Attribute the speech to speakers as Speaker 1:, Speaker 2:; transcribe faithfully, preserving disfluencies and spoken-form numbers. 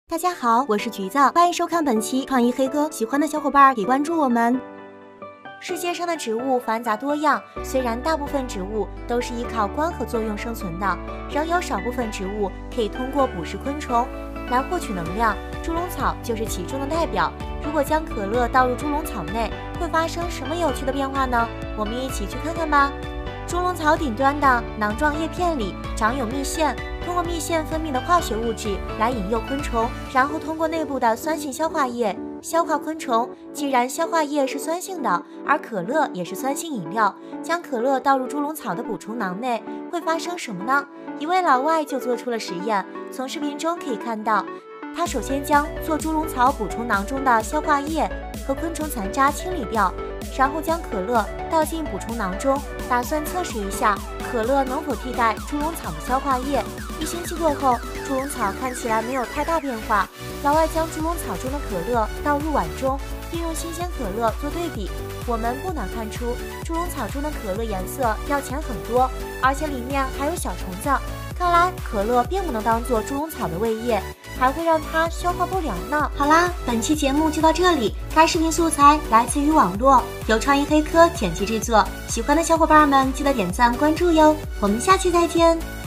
Speaker 1: 大家好，我是橘子，欢迎收看本期创意黑哥。喜欢的小伙伴可以关注我们。世界上的植物繁杂多样，虽然大部分植物都是依靠光合作用生存的，仍有少部分植物可以通过捕食昆虫来获取能量。猪笼草就是其中的代表。如果将可乐倒入猪笼草内，会发生什么有趣的变化呢？我们一起去看看吧。猪笼草顶端的囊状叶片里长有蜜腺，通过蜜腺分泌的化学物质来引诱昆虫，然后通过内部的酸性消化液消化昆虫。既然消化液是酸性的，而可乐也是酸性饮料，将可乐倒入猪笼草的捕虫囊内，会发生什么呢？一位老外就做出了实验。从视频中可以看到，他首先将做猪笼草捕虫囊中的消化液和昆虫残渣清理掉，然后将可乐倒进捕虫囊中，打算测试一下可乐能否替代猪笼草的消化液。一星期过后，猪笼草看起来没有太大变化。老外将猪笼草中的可乐倒入碗中，并用新鲜可乐做对比。我们不难看出，猪笼草中的可乐颜色要浅很多，而且里面还有小虫子。看来可乐并不能当做猪笼草的胃液，还会让它消化不良呢。好啦，本期节目就到这里。该视频素材来自于网络，由创意黑科剪辑制作。喜欢的小伙伴们记得点赞关注哟，我们下期再见。